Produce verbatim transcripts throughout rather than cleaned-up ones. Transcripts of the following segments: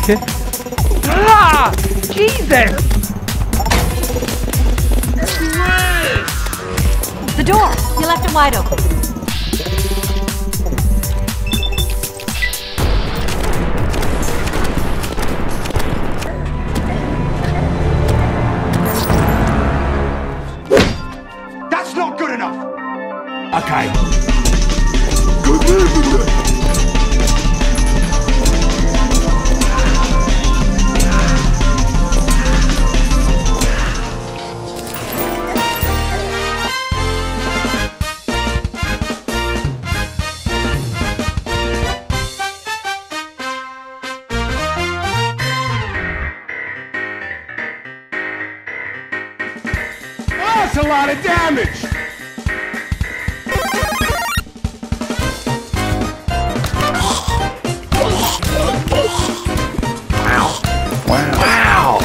Musket. Ah! Jesus! The door! You left it wide open. That's not good enough! Okay. That's a lot of damage! Wow. Wow.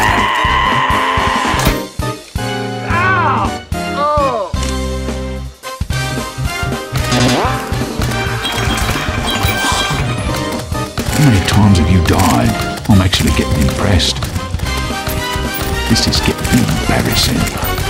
Ow. Oh. How many times have you died? I'm actually getting impressed. This is getting embarrassing.